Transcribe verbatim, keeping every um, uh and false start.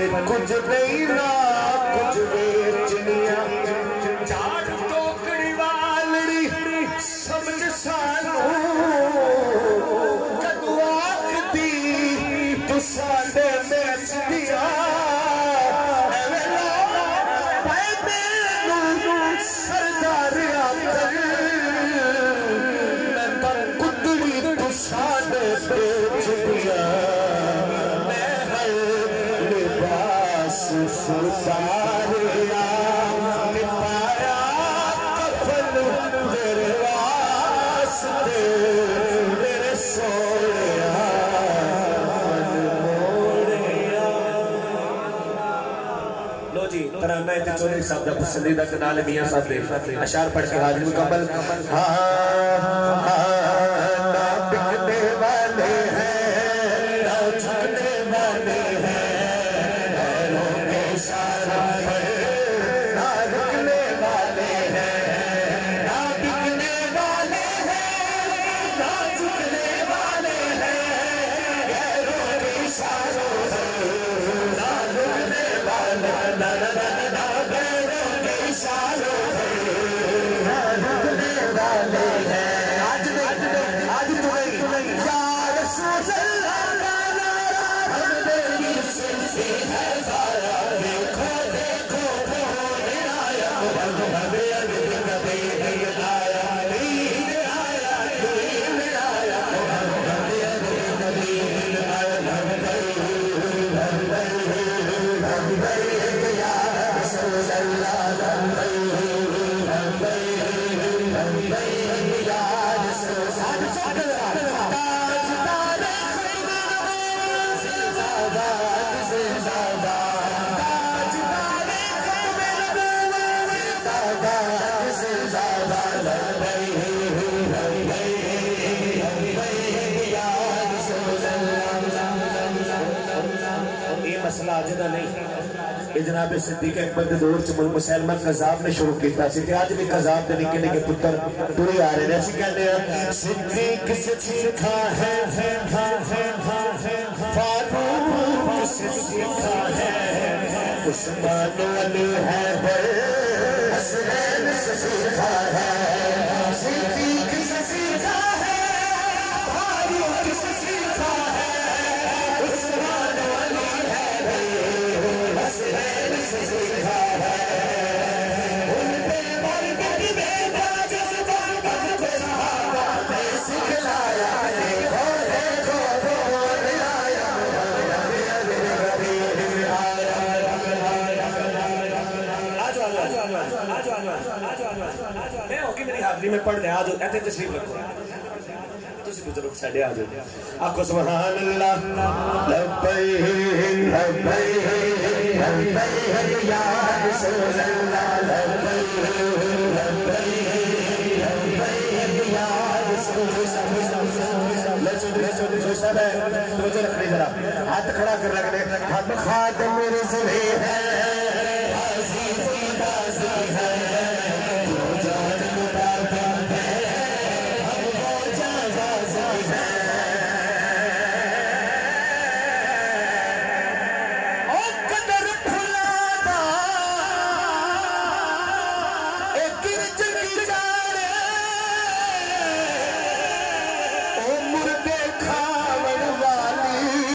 कुछ नहीं ना कुछ बेचनिया चार टोकरी वालड़ी समझ सानू कदुआती तू साडे बेच दिया सरदार आकर मैं कुतड़ी तू साडे बेच दिया मैं हर लिबास सुतारिया पाया कफन तेरे वास्ते मेरे सोया लो जी तराना है चौधरी साहब का पसंदीदा कनाल मियां साहब दे अशार पढ़ के हाजिर मुकम्मल। हाँ ना बिकने वाले हैं ना झुकने वाले हैं पैरों के इशारों पर ना रुकने वाले हैं ना बिकने वाले हैं ना झुकने वाले हैं पैरों के इशारों पर ना रुकने वाले ना ना ना ना पैरों के इशारों पर ना रुकने वाले हैं आज नहीं आज तुम्हें तुम्हें यार सोचला गाना हमने से है सारा देखो देखो कौन आया हमें अभी कभी नहीं आया नहीं आया नहीं आया हमें अभी कभी नहीं आया हम गए यार सोचला हम गए हम गए हम गए यार सोचला ताजदार से ज़्यादा से ज़्यादा ताजदार से ज़्यादा लग गए लग गए लग गए यार सोचला। ये मसला अज का नहीं जनाब सिद्दीक अकबर के दौर च मुसलमान कज़ाब ने शुरू किया सी ते अज भी कज़ाब के निके निके पुत्र तुरे आ रहे हैं। असं कहते हैं सिद्दीक से सीखा है फारूक से सीखा है उस्मान अली है हसनैन से सीखा है सिद्दीक से सीखा है फारूक से सीखा है उस्मान अली है हसनैन से सीखा है उन पे मरकत में ताज को सहाबा ने सिखलाया देखो देखो कौन आया मैं होगी मेरी हाजरी में पढ़ ले आज ऐसे तशरीफ रखो तुसी बुजुर्ग साडे आ जाओ आखो सुभान अल्लाह लब्बैक लब्बैक लब्बैक या रसूल अल्लाह लब्बैक लब्बैक लब्बैक या रसूल अल्लाह। हाथ खड़ा कर रखने हम खादिम रसूल है